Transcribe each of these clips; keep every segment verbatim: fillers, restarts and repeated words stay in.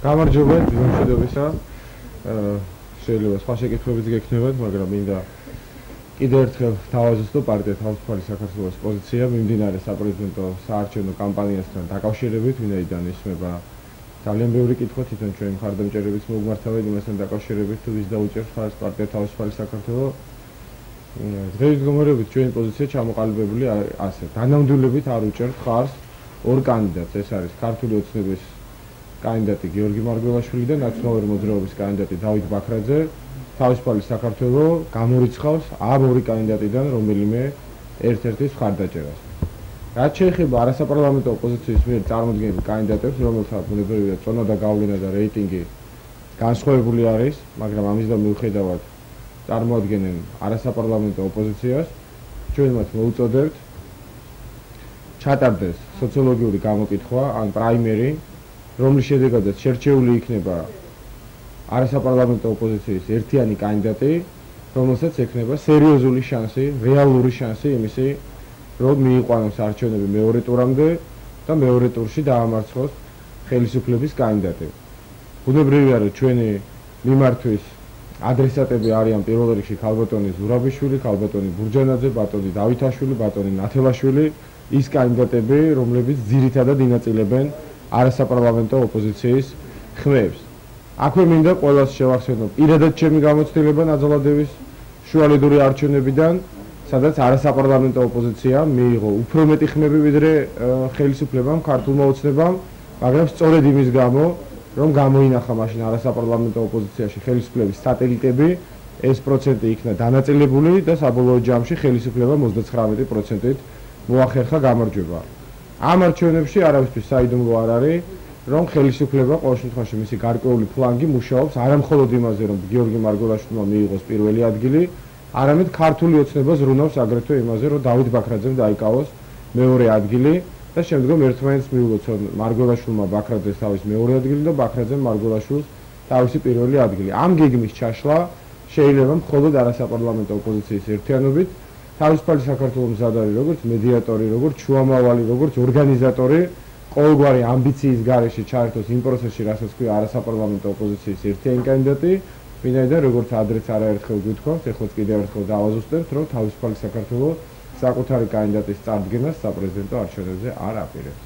გამარჯობა მშვიდობისა. შეიძლება სხვა შეკითხვებიც გექნებათ, მაგრამ მინდა კიდევ ერთხელ თავაზუსტო პარტია თავისუფალი საქართველოს პოზიცია მიმდინარე საპრეზიდენტო საარჩევნო კამპანიასთან დაკავშირებით, ვინაიდან ისმება ძალიან ბევრი კითხვა, თვითონ ჩვენ მხარდამჭერებიც მოგმართავეთ იმასთან დაკავშირებით, თუ ვის დაუჭერს ხარს პარტია თავისუფალი საქართველოს. დღეის გამორებით ჩვენი პოზიცია ჩამოყალიბებული ასე. დანამდვილებით არ უჭერთ ხარს ორ კანდიდატს, ეს არის ქართული ოცნების კანდიდატი გიორგი მარგველაშვილი და ნაციონალური მოძრაობის კანდიდატი დავით ბაქრაძე. თავისუფალი საქართველოს გამორიცხავს ამ ორი კანდიდატიდან რომელიმე ერთ-ერთის მხარდაჭერას. რაც შეეხება არასაპარლამენტო ოპოზიციის მიერ წარმოდგენილ კანდიდატებს, რომელთა ბუნებრივია წონა და გავლენა და რეიტინგი განსხვავებული არის, მაგრამ ამისგან მიუხედავად წარმოადგენენ არასაპარლამენტო ოპოზიციას, ჩვენ მათ მოუწოდებთ ჩატარდეს სოციოლოგიური გამოკითხვა, ან პრაიმერი, რომლის შედეგადაც შერჩეული იქნება არასაპარლამენტო ოპოზიციის ერთიანი კანდიდატი, რომელსაც ექნება სერიოზული შანსი, რეალური შანსი იმისი, რომ მიიყვანოს არჩევნები მეორე ტურამდე და მეორე ტურში დაამარცხოს ხელისუფლების კანდიდატი. ბუნებრივია, რომ ჩვენი მიმართვის ადრესატები არიან პირველ რიგში ქალბატონი ზურაბიშვილი, ქალბატონი ბურჯანაძე, ბატონი დავითაშვილი, ბატონი ნათელაშვილი, ის კანდიდატები, რომლებიც ძირითადად ინაწილებენ არასაპარლამენტო ოპოზიციის ხმებს. აქვე მინდა ყველას შევახსენო პირადად ჩემი გამოცდილება ნაძალადევის შუალედური არჩევნებიდან, სადაც არასაპარლამენტო ოპოზიცია მიიღო უფრო მეტი ხმები ვიდრე ხელისუფლებამ, ქართულმა ოცნებამ, მაგრამ სწორედ იმის გამო, რომ გამოინახა მაშინ არასაპარლამენტო ოპოზიციაში ხელისუფლების სატელიტები, ეს პროცენტი იქნა დანაწილებული და საბოლოო ჯამში ხელისუფლებამ ოცდაცხრამეტი პროცენტით მოახერხა გამარჯვება. ამ არჩევნებში არავისთვის საიდუმლო არ არის, რომ ხელისუფლება ყოველ შემთხვევაში მისი გარკვეული ფლანგი მუშაობს არამხოლოდ იმაზე, რომ გიორგი მარგველაშვილმა მიიღოს პირველი ადგილი, არამედ ქართული ოცნება ზრუნავს აგრეთვე იმაზე, რომ დავით ბაქრაძემ დაიკავოს მეორე ადგილი და შემდგომ ერთმანეთს მიულოცონ მარგველაშვილმა ბაქრაძეს თავის მეორე ადგილი და ბაქრაძემ მარგველაშვილს თავისი პირველი ადგილი. ამ გეგმის ჩაშლა შეიძლება მხოლოდ არასაპარლამენტო ოპოზიციის ერთიანობით, თავისუფალი საქართველოს მზად არის როგორც მედიატორი, როგორც შუამავალი, როგორც ორგანიზატორი, ყოველგვარი ამბიციის გარეშე ჩაერთოს იმ პროცესში, რასაც ქვია არასაპარლამენტო ოპოზიციის ერთიანი კანდიდატი, ვინაიდან როგორც ადრეც არაერთხელ გვითხოვთ, ეხლაც კიდევ ერთხელ დავაზუსტებთ, რომ თავისუფალი საქართველოს საკუთარი კანდიდატის წარდგენას საპრეზიდენტო არჩევნებზე არ აპირებს.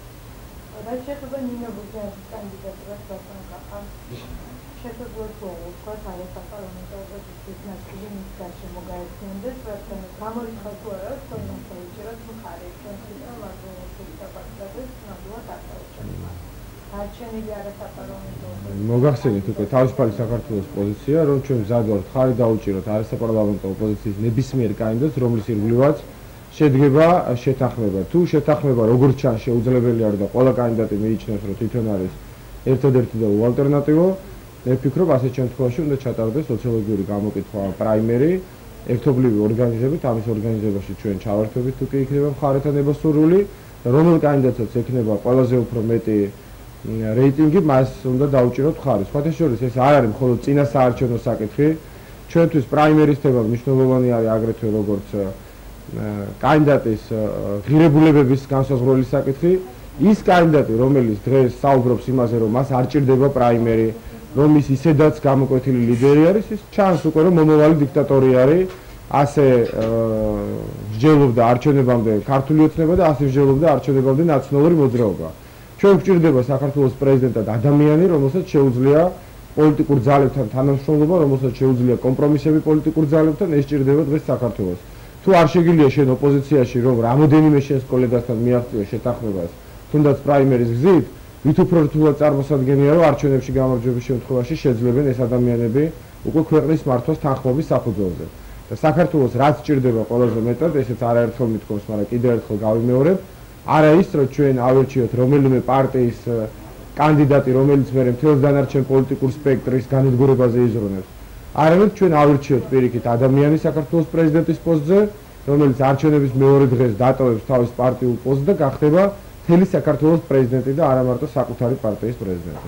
რაც შეეხება ნინო ბურჯანაძის კანდიდატურას ბატონკახა, შეფერდოთ უყურთ არასაპარლამენტო ოპოზიციის ნაწილი მის გარშემო გაერთიანდეს, რადგან გამორიცხავს თუ არა, თორემ შეიჭერათ მხარი, ჩვენთვის და მარგველაშვილის საბატონოს ნამდვილად არ დაუჭერთ. არჩევნები არასაპარლამენტო მოგახსენეთ უკვე თავისუფალი საქართველოს პოზიცია, რომ ჩვენ მზად ვართ მხარი დაუჭიროთ არასაპარლამენტო ოპოზიციის ნებისმიერ კანდიდატს, რომლის ირგვლივაც შედგება შეთანხმება. თუ შეთანხმება როგორც ჩანს შეუძლებელი არის და ყველა კანდიდატი მიიჩნევს, რომ თვითონ არის ერთადერთი და უალტერნატივო, მე ვფიქრობ, ასეთ შემთხვევაში უნდა ჩატარდეს სოციოლოგიური გამოკითხვა პრაიმერი, ერთობლივი ორგანიზებით, ამის ორგანიზებაში ჩვენ ჩავერთვებით თუ კი იქნება მხარეთა ნება-სურვილი, რომელ კანდიდატსაც ექნება ყველაზე უფრო მეტი რეიტინგი, მას უნდა დაუჭიროთ მხარი. სხვათა შორის ეს არ არის მხოლოდ წინა საარჩევნო საკითხი, ჩვენთვის პრაიმერისტება მნიშვნელოვანი არის აგრეთვე როგორც კანდიდატის ღირებულებების განსაზღვრელი საკითხი. ის კანდიდატი, რომელიც დღეს საუბრობს იმაზე, რომ მას არ ჭირდება პრაიმერი, რომ ის ისედაც გამოკვეთილი ლიდერი არის, ის ჩანს უკვე რომ მომავალი დიქტატორი არის, ასე მსჯელობდა არჩევნებამდე ქართული ოცნება და ასე მსჯელობდა არჩევნებამდე ნაციონალური მოძრაობა. ჩვენ გვჭირდება საქართველოს პრეზიდენტად ადამიანი, რომელსაც შეუძლია პოლიტიკურ ძალებთან თანამშრომლობა, რომელსაც შეუძლია კომპრომისები პოლიტიკურ ძალებთან, ეს ჭირდება დღეს საქართველოს. თუ არ შეგიძლია შენ ოპოზიციაში, რომ რამოდენიმე შენს კოლეგასთან მიაღწიო შეთანხმებას, თუნდაც პრაიმერის გზით, ვით უფრო რთულად წარმოსადგენია, რომ არჩევნებში გამარჯვების შემთხვევაში შეძლებენ ეს ადამიანები უკვე ქვეყნის მართვას თანხმობის საფუძველზე. და საქართველოს რაც ჭირდება ყველაზე მეტად, ესეც არაერთხელ მithქვობს, მაგრამ კიდევ ერთხელ გავიმეორებ, არა ის, რომ ჩვენ ავერჩიოთ რომელიმე პარტიის კანდიდატი, რომელიც მერე მთელს დანარჩენ პოლიტიკურ სპექტრის განადგურებაზე იზრუნებს. არამედ ჩვენ ავერჩიოთ პირიქით ადამიანი საქართველოს პრეზიდენტის პოსტზე, რომელიც არჩევნების მეორე დღეს დატოვებს თავის პარტიულ პოსტს და გახდება მთელი საქართველოს პრეზიდენტი და არა მარტო საკუთარი პარტიის პრეზიდენტი.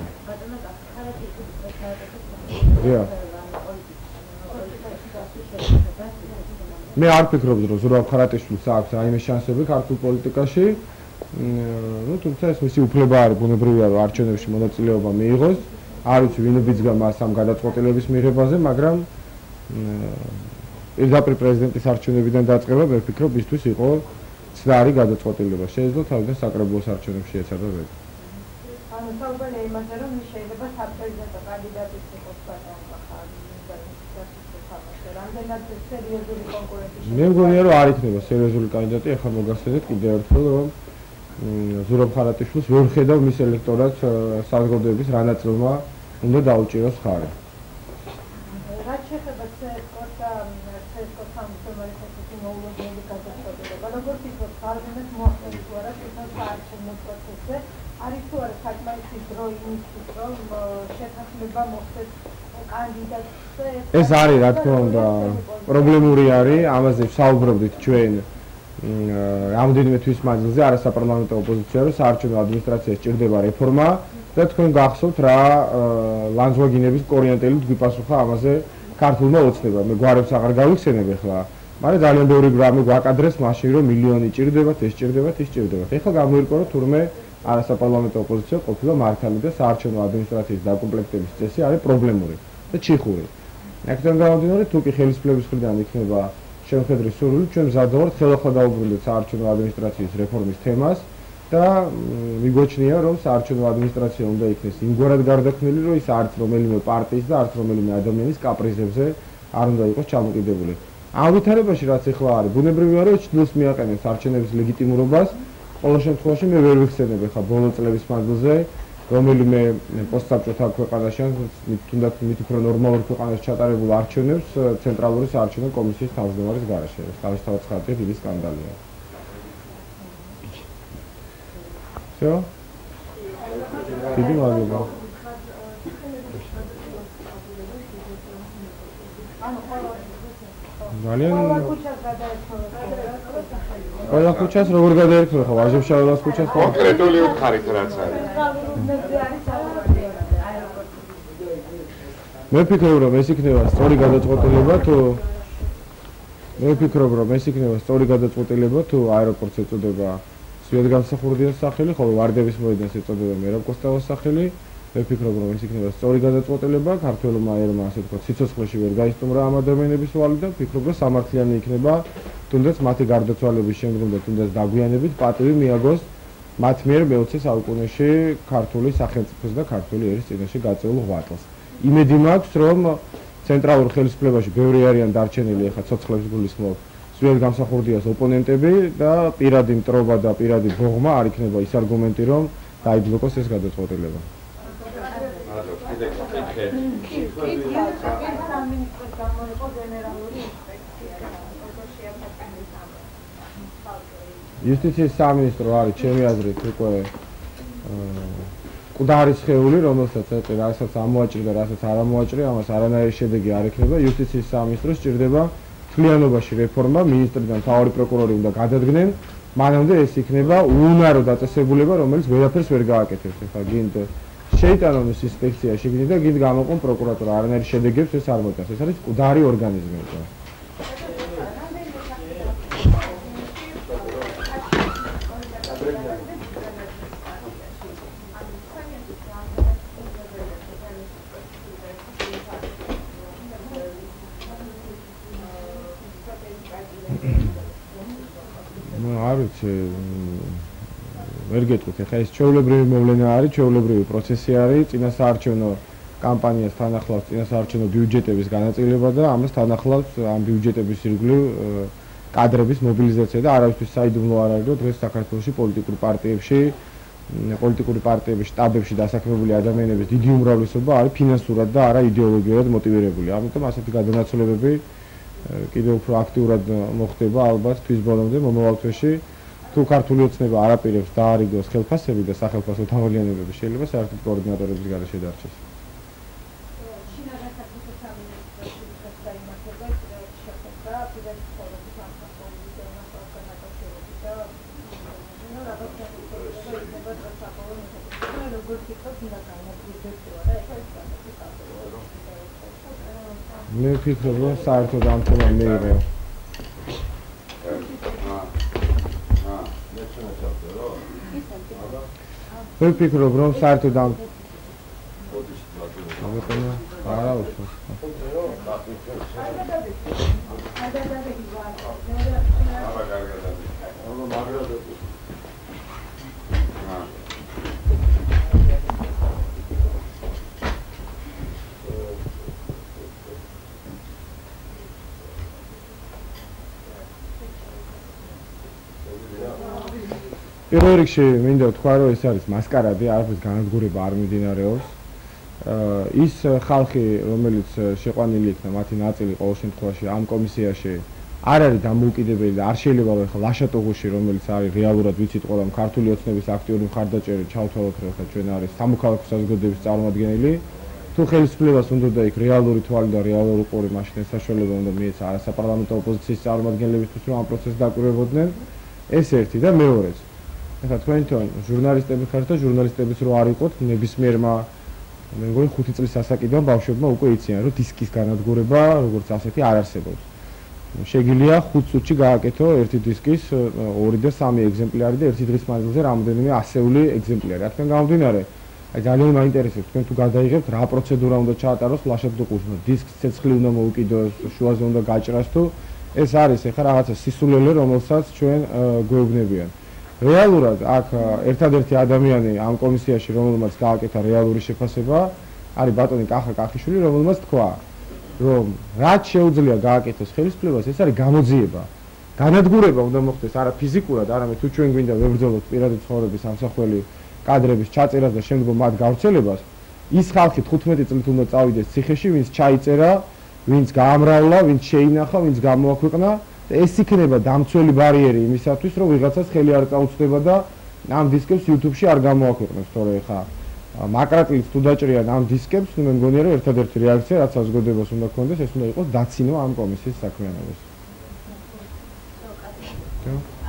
მე არ ვფიქრობ, რომ ზურაბ ხარატიშვილს აქვს რაიმე შანსები ქართულ პოლიტიკაში, ну თუმცა ეს მისი უფლება არის ბუნებრივია რომ არჩევნებში მონაწილეობა მიიღოს არ ვიცი ვინ უბიძგა მას ამ გადაწყვეტილების მიღებაზე მაგრამ პირდაპირ პრეზიდენტის არჩევნებიდან დაწყება მე ვფიქრობ ისთვის იყო ცდარი გადაწყვეტილება შეიძლება თავიდან საკრებულოს არჩევნებში ეცადა ვეტო ანუ საუბარია იმაზე რომ შეიძლება საპრეზიდენტო კანდიდატის იყოს ბატონ კახარი რამდენად სერიოზული კონკურენცია მე მგონია რომ არ იქნება სერიოზული კანდიდატი ახლა მოგახსენეთ კიდევ ერთხელ რომ ზურაბ ხარატიშვილს ვერ ხედავ მის ელექტორატს საზოგადოების რა ნაწილმა უნდა დაუჭიროს ხარი რაც შეეხება ცესკოს და ცესკოს სამმართველობითი მოულოდნელი გადაწყვეტილება როგორ ფიქრობთ პარლამენტს მოახერხებს თუ არა თვითონ საარჩევნო პროცესზე არის თუ არა საკმაისი დრო იმისთვის რომ შეთანხმება მოხდეს კანდიდატზე ეს არის რა თქმა უნდა პრობლემური არის ამაზე ვსაუბრობდით ჩვენ რამდენიმე თვის მანძილზე არასაპარლამენტო ოპოზიცია რომ საარჩევნო ადმინისტრაციას სჭირდება რეფორმა და თქვენ გახსოვთ რა ლანძღვაგინების კორიანტელით გვიპასუხა ამაზე ქართულმა ოცნებამ მე გვარებს აღარ გავიხსენებ ახლა მაგრამ ძალიან ბევრი გრამი გვაკადრეს მაშინ რომ მილიონი ჭირდებათ ეს ჭირდებათ ის ჭირდებათ ახლა გამოირკვა რომ თურმე არასაპარლამენტო ოპოზიცია ყოფილა მართალი და საარჩევნო ადმინისტრაციის დაკომპლექტების წესი არის პრობლემური და ჩიხური აქედან გამომდინარე თუ კი ხელისუფლების მხრიდან იქნება შემხედრის სურვილი ჩვენ მზად ვართ ხელახლა დაუბრუნდეთ საარჩევნო ადმინისტრაციის რეფორმის თემას და მიგოჩნია რომ საარჩევნო ადმინისტრაცია უნდა იქნეს იმგვარად გარდაქმნილი რომ ის არც რომელიმე პარტიის და არც რომელიმე ადამიანის კაპრიზებზე არ უნდა იყოს ჩამოკიდებული ამ ვითარებაში რაც ახლა არის ბუნებრივია რომ ჩრდილს მიაყენებს არჩევნების ლეგიტიმურობას ყოველ შემთხვევაში მე ვერ ვიხსენებ ახლა ბოლო წლების მანძილზე რომელიმე პოსტსაბჭოთა ქვეყანაში თუნდაც მით უფრო ნორმალურ ქვეყანაში ჩატარებულ არჩევნებს ცენტრალური საარჩევნო კომისიის თავმჯდომარის გარეშე ეს თავისთავად ხალხის დიდი სკანდალია всё დიდი მადლობა ძალიან ყველა ქუჩას როგორ გადაერქვა ხო ვაჟებშაველას ქუჩას ხო კონკრეტული უთხარით რაც არის მე ვფიქრობ რომ ეს იქნება სწორი გადაწყვეტილება თუ მე ვფიქრობ რომ ეს იქნება სწორი გადაწყვეტილება თუ აეროპორტს ეწოდება სვიადგამსახურდიას სახელი ხოლო ვარდების მოედანს ეწოდება მერაბ კოსტავას სახელი მე ვფიქრობ რომ ეს იქნება სწორი გადაწყვეტილება ქართველმა ერმა ასე ვთქვათ სიცოცხლეში ვერ გაისტუმრა ამ ადამიანების ვალი და ვფიქრობ რომ სამართლიანი იქნება თუნდაც მათი გარდაცვალების შემდგომ და თუნდაც დაგვიანებით პატივი მიაგოს მათ მიერ მეოცე საუკუნეში ქართული სახელმწიფოს და ქართული ერის წინაშე გაწეულ ღვაწლს იმედი მაქვს რომ ცენტრალურ ხელისუფლებაში ბევრი არიან დარჩენილი ახლა ცოცხლებს გულისხმობ სვიადგამსახურდიას ოპონენტები და პირადი მტრობა და პირადი ბოღმა არ იქნება ის არგუმენტი რომ დაიბლოკოს ეს გადაწყვეტილება იუსტიციის სამინისტრო არის ჩემი აზრით უკვე მკვდარი სხეული რომელსაც ეტყვი რასაც ამოაჭრიდა რასაც არ ამოაჭრია ამას არანაირი შედეგი არ ექნება იუსტიციის სამინისტროს სჭირდება მთლიანობაში რეფორმა მინისტრიდან მთავარი პროკურორი უნდა გადადგნენ მანამდე ეს იქნება უუნარო დაწესებულება რომელიც ვერაფერს ვერ გააკეთებს ახლა გინდ შეიტანონ ეს ინსპექცია შეგინდა და გინდ გამოყონ პროკურატურა არანაირი შედეგებს ეს არ მოიტანს ეს არის მკვდარი ორგანიზმი უკვე არ ვიცი ვერ გეტყვით ახლა ეს ჩვეულებრივი მოვლენა არის ჩვეულებრივი პროცესი არის წინასაარჩევნო კამპანიას თან ახლავს წინასაარჩევნო ბიუჯეტების განაწილება და ამას თან ახლავს ამ ბიუჯეტების ირგვლივ კადრების მობილიზაცია და არავისთვის საიდუმლო არ არის რომ დღეს საქართველოში პოლიტიკურ პარტიებში პოლიტიკური პარტიების შტაბებში დასაქმებული ადამიანების დიდი უმრავლესობა არის ფინანსურად და არა იდეოლოგიურად მოტივირებული ამიტომ ასეთი გადანაცვლებები კიდევ უფრო აქტიურად მოხდება ალბათ თვის ბოლომდე მომავალ თვეში თუ ქართული ოცნება არაპირებს დაარიგოს ხელფასები და სახელმწიფო თავალიანებები შეიძლება საერთოდ კოორდინატორების გარეშე დარჩეს მე ვფიქრობ რომ საერთოდ ამ თემამ მეიღო ვერ ვფიქრობ, რომ საერთოდ ამ არა უშო. პირველ რიგში მინდა ვთქვა, რომ ეს არის მასკარადი, არაფრის განადგურება არ მიმდინარეობს. ის ხალხი, რომელიც შეყვანილი იქნა, მათი ნაწილი ყოველ შემთხვევაში ამ კომისიაში არ არის დამოუკიდებელი და არ შეიძლება რომ ახლა ლაშატოღუში, რომელიც არის რეალურად ვიცით ყველა ქართული ოცნების აქტიური მხარდაჭერი ჩავთვალოთ, რომ ახლა ჩვენ არის სამოქალაქო საზოგადოების წარმომადგენელი. თუ ხელისუფლებას უნდა და იქ რეალური თვალი და რეალური ყური, მაშინ ეს საშუალება უნდა მიეცა საპარლამენტო ოპოზიციის წარმომადგენლებისთვის, რომ ამ პროცესს დაკვირვებოდნენ. ეს ერთი და მეორეც. ახლა თქვენთან ჟურნალისტები ხართ და ჟურნალისტებიც რო არ იყოთ, ნებისმიერმა მე მგონი ხუთი წლის ასაკიდან ბავშვებმა უკვე იციან, რომ დისკის განადგურება როგორც ასეთი არ არსებობს. შეგიძლია ხუთ წუთში გააკეთო ერთი დისკის ორი და სამი ეგზემპლარი და ერთი დღის მანძილზე რამოდენიმე ასეული ეგზემპლარი. აქედან გამომდინარე, აი ძალიან მაინტერესებს თქვენ თუ გადაიღებთ რა პროცედურა უნდა ჩაატაროს ლაშატოღუს, დისკს ცეცხლი უნდა მოუკიდოს, შუაზე უნდა გაჭრას თუ ეს არის ახლა რაღაცა სისულელე, რომელსაც ჩვენ გვეუბნებიან. რეალურად აქ ერთადერთი ადამიანი ამ კომისიაში, რომელმაც გააკეთა რეალური შეფასება, არის ბატონი კახა კახიშვილი, რომელმაც თქვა, რომ რაც შეუძლია გააკეთოს ხელისუფლებას, ეს არის გამოძიება. განადგურება უნდა მოხდეს არა ფიზიკურად, არამედ თუ ჩვენ გვინდა ვებრძოლოთ პირადი ცხოვრების ამსახველი კადრების ჩაწერას და შემდგომ მათ გავრცელებას, ის ხალხი თხუთმეტი წლით უნდა წავიდეს ციხეში, ვინც ჩაიწერა, ვინც გაამრავლა, ვინც შეინახა, ვინც გამოაქვეყნა. ეს იქნება დამცველი ბარიერი იმისათვის, რომ ვიღაცას ხელი არ წაუწდება და ამ დისკებს YouTube-ში არ გამოაქვეყნებს, თორე ხა მაკრატილს თუ დაჭრიან ამ დისკებს, ნუ მე მგონია რომ ერთადერთი რეაქცია, რაც საზოგადოებას უნდა ქონდეს, ეს უნდა იყოს დაცინო ამ კომისიის საქმიანობას.